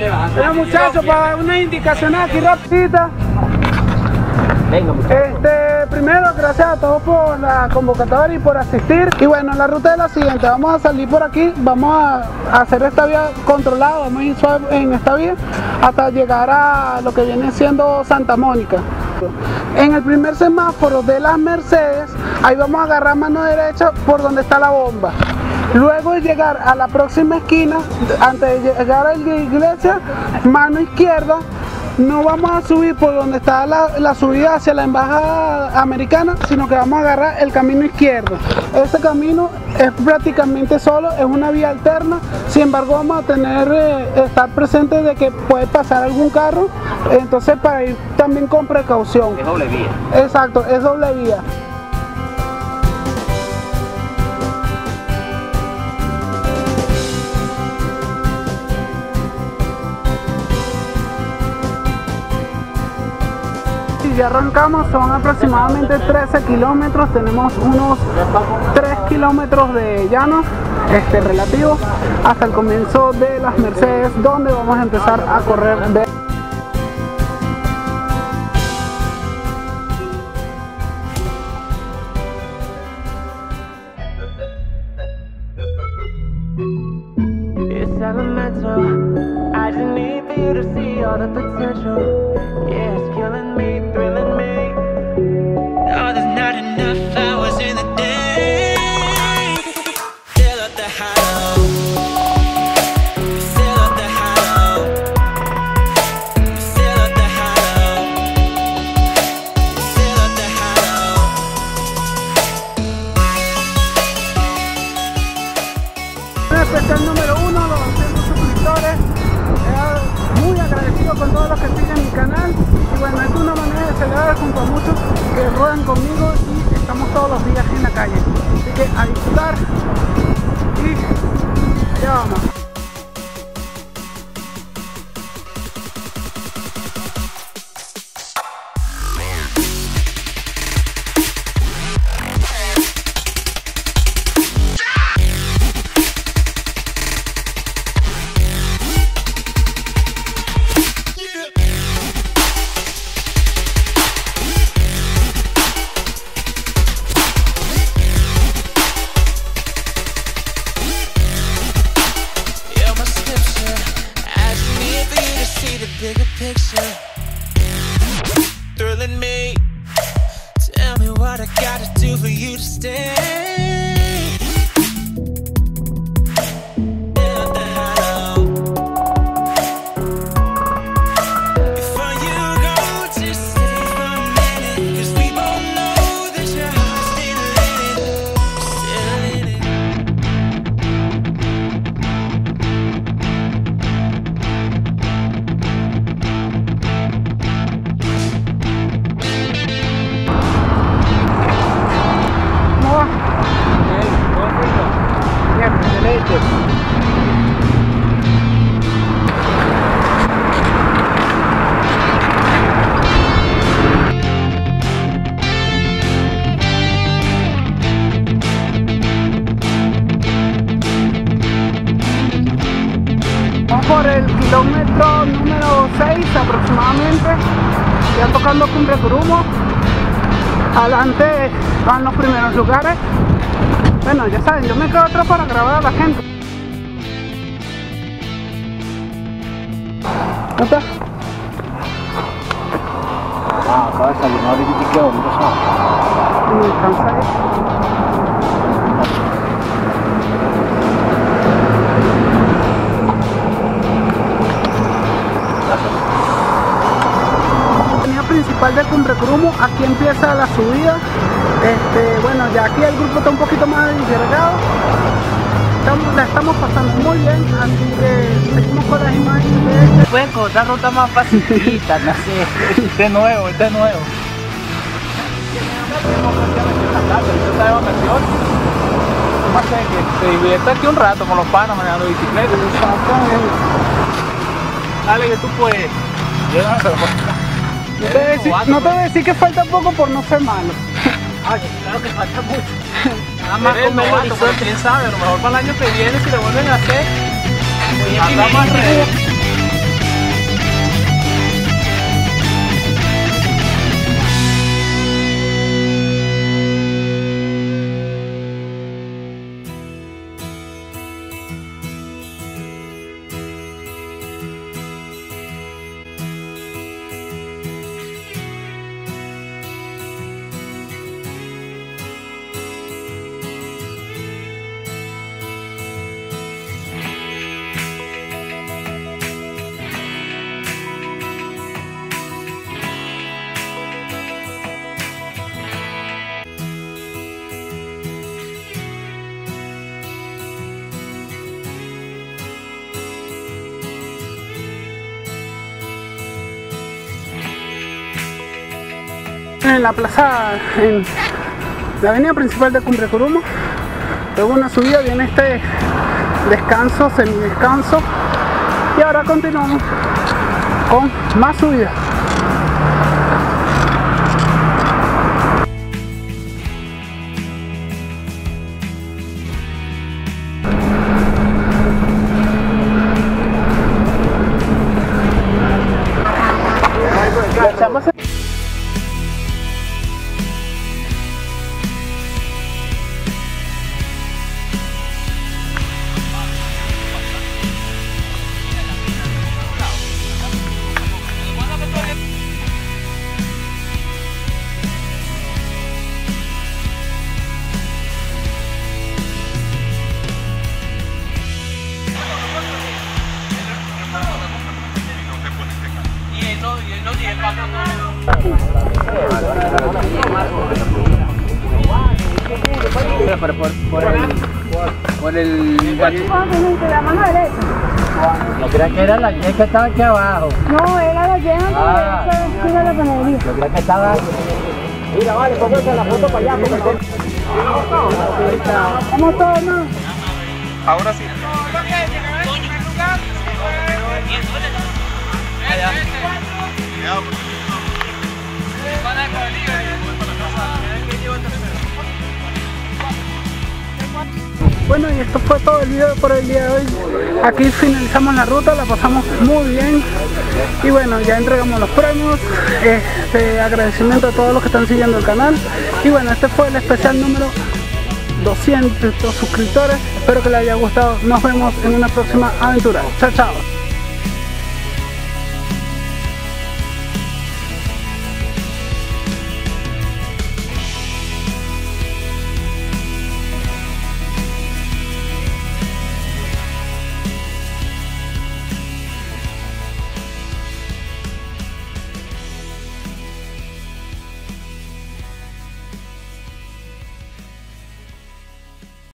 Bueno, muchachos, para una indicación aquí rapidita. Venga, muchachos. Primero, gracias a todos por la convocatoria y por asistir. Y bueno, la ruta es la siguiente. Vamos a salir por aquí, vamos a hacer esta vía controlada, vamos a ir suave en esta vía hasta llegar a lo que viene siendo Santa Mónica. En el primer semáforo de las Mercedes, ahí vamos a agarrar mano derecha por donde está la bomba. Luego de llegar a la próxima esquina, antes de llegar a la iglesia, mano izquierda. No vamos a subir por donde está la subida hacia la embajada americana, sino que vamos a agarrar el camino izquierdo. Ese camino es prácticamente solo, es una vía alterna, sin embargo vamos a estar presentes de que puede pasar algún carro, entonces para ir también con precaución. Es doble vía. Exacto, es doble vía. Ya arrancamos, son aproximadamente 13 kilómetros, tenemos unos 3 kilómetros de llano relativo hasta el comienzo de las Mercedes, donde vamos a empezar a correr de... It's elemental. I just need for you to see all the potential. Yeah, it's killing me, thrilling me. No, there's not enough hours in the day. Fill up the hollow. Fill up the hollow. Fill up the hollow. Fill up the hollow. Especial número 1, los 200 suscriptores. Muy agradecido con todos los que siguen mi canal. Y bueno, es una manera de celebrar junto a muchos que ruedan conmigo y estamos todos los días en la calle. Así que a disfrutar y allá vamos. Bigger picture, thrilling me. Tell me what I gotta do for you to stay. Build the hollow. Before you go, just stay for a minute, 'cause we both know that your heart's still in it. Vamos por el kilómetro número 6 aproximadamente, ya tocando Cumbre Curumo. Adelante van los primeros lugares. Bueno, ya saben, yo me quedo atrás para grabar a la gente. ¿No está? Acaba de salir, no ahorita quedó, no sabes. Me cansa eso. Principal de Cumbre Curumo, aquí empieza la subida. Bueno, ya aquí el grupo está un poquito más disgregado, la estamos pasando muy bien, así que seguimos con las imágenes. Pueden encontrar ruta más facilita, no sé. Este es nuevo, este es nuevo. Que se divierta aquí un rato con los panos manejando bicicleta. Exactamente. Dale que tú puedes. No te voy a decir que falta poco por no ser malo. Ay, claro que falta mucho. Nada más con novato, pero quién sabe, a lo mejor para el año que viene si lo vuelven a hacer, andamos alrededor. en la plaza, en la avenida principal de Cumbre Curumo. Luego una subida, viene este descanso, semidescanso, y ahora continuamos con más subida. Por el la mano derecha. Yo creía que era la Y que estaba aquí abajo. No, era la llena, pero esa era la panadería. Yo creía que estaba. Mira, vale, póngase la foto para allá. Vamos todos, ¿no? Ahora sí. Bueno, y esto fue todo el video por el día de hoy. Aquí finalizamos la ruta, la pasamos muy bien. Y bueno, ya entregamos los premios. Agradecimiento a todos los que están siguiendo el canal. Y bueno, este fue el especial número 200 suscriptores. Espero que les haya gustado. Nos vemos en una próxima aventura. Chao, chao.